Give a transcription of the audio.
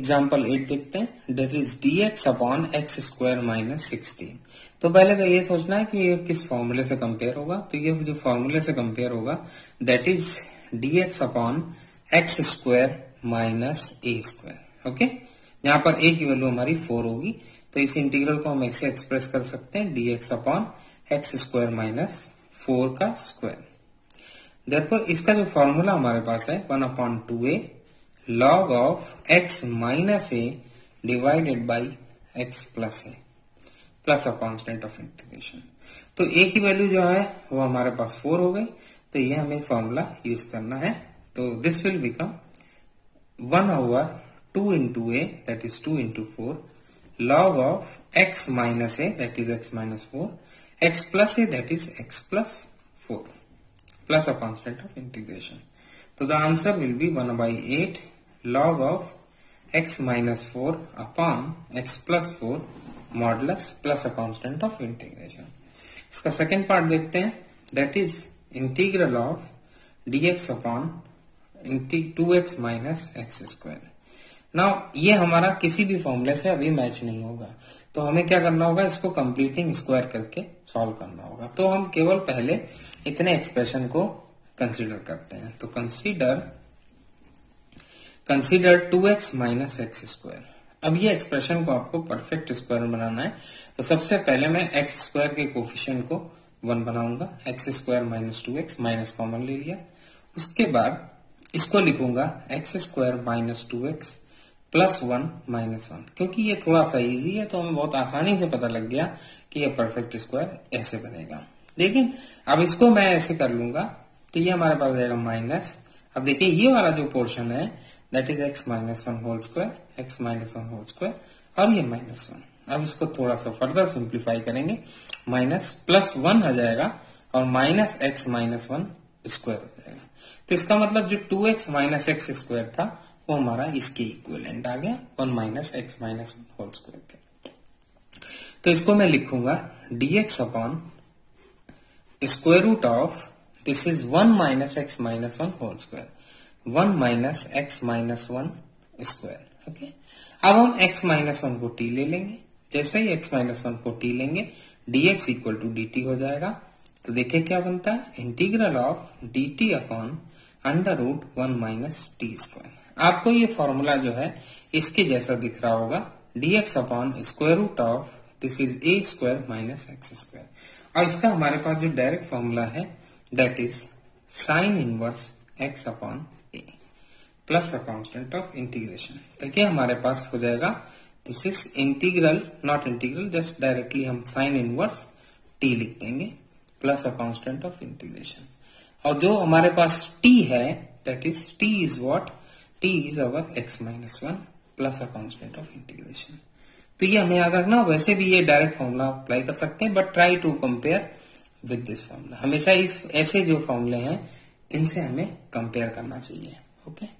Example 8 देखते हैं, that is dx upon x square minus 16। तो पहले तो ये सोचना है कि ये किस फॉर्मूले से कंपेयर होगा। तो ये जो फॉर्मूले से कंपेयर होगा that is dx upon x square minus a square. Okay, यहाँ पर a की वैल्यू हमारी 4 होगी, तो इस इंटीग्रल को हम ऐसे एक्सप्रेस कर सकते हैं dx upon x square minus 4 का स्क्वायर। देयरफॉर इसका जो फॉर्मूला हमारे पास है 1/2a log of x minus a divided by x plus a plus a constant of integration. तो a की वैल्यू जो है वो हमारे पास 4 हो गई, तो ये हमें फॉर्मूला यूज करना है। तो this will become 1/2 into a that is 2 into 4 log of x minus a that is x minus 4 x plus a that is x plus 4 plus a constant of integration. So the answer will be 1/8 log of x minus 4 upon x plus 4 modulus plus a constant of integration. इसका second part देखते हैं, that is integral of dx upon 2x minus x square. Now ये हमारा किसी भी फॉर्मूले से अभी मैच नहीं होगा, तो हमें क्या करना होगा, इसको कंप्लीटिंग स्क्वायर करके सॉल्व करना होगा। तो हम केवल पहले इतने एक्सप्रेशन को कंसीडर करते हैं। तो consider 2x minus x square. अब ये एक्सप्रेशन को आपको परफेक्ट स्क्वायर में बनाना है, तो सबसे पहले मैं एक्स स्क्वायर के कोफिशिएंट को 1 बनाऊंगा, x square minus 2x minus common ले लिया। उसके बाद इसको लिखूंगा x square minus 2x plus 1 minus 1। क्योंकि ये थोड़ा सा इजी है तो हमें बहुत आसानी से पता लग गया कि ये परफेक्ट स्क्वायर ऐसे बनेगा। लेकिन अब इसको मैं ऐसे कर लूंगा तो ये हमारे पास जाएगा माइनस। अब देखिए ये वाला जो पोर्शन है that is x minus 1 whole square, x minus 1 whole square और ये माइनस 1। अब इसको थोड़ा सा फर्दर सिंप्लीफाई करेंगे, माइनस प्लस 1 आ जाएगा और माइनस एक्स माइनस 1 स्क्वायर हो जाएगा। तो इसका मतलब जो 2x माइनस एक्स स्क्वायर था वो हमारा इसके इक्विवेलेंट आ गया 1 minus x minus 1 whole square के। तो इसको मैं लिखूंगा dx upon square root of this is 1 minus x minus 1 whole square, 1 minus x minus 1 square. Okay, अब हम x माइनस 1 को t ले लेंगे। जैसे ही x माइनस 1 को t लेंगे dx इक्वल टू dt हो जाएगा। तो देखिए क्या बनता है, integral of dt upon under root 1 minus t square. आपको ये फॉर्मूला जो है इसके जैसा दिख रहा होगा, dx upon square root of this is a square minus x square. और इसका हमारे पास जो डायरेक्ट फॉर्मूला है that is sine inverse x upon a plus a constant of integration. देखिए हमारे पास हो जाएगा this is integral, not integral, just directly हम साइन इनवर्स t लिख देंगे plus a constant of integration. और जो हमारे पास t है that is t is what, t is our x minus 1 plus a constant of integration. तो ये हमें याद रखना। वैसे भी ये डायरेक्ट फॉर्मूला अप्लाई कर सकते हैं but try to compare with this formula. हमेशा इस ऐसे जो फॉर्मूले हैं इनसे हमें कंपेयर करना चाहिए। ओके।